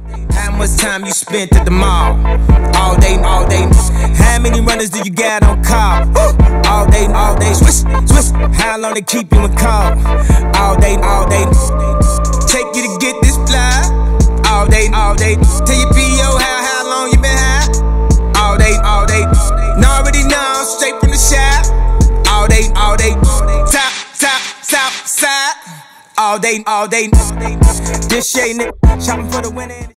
How much time you spent at the mall? All day, all day. How many runners do you got on call? All day, all day. Swish, swish. How long they keep you in call? All day, all day. Take you to get this fly. All day, all day. Tell your P.O. how long you been high? All day, all day. Now already know, straight from the shop. All day, all day. Top, top, top, side. All day, all day. This shade, nigga, shopping for the winner.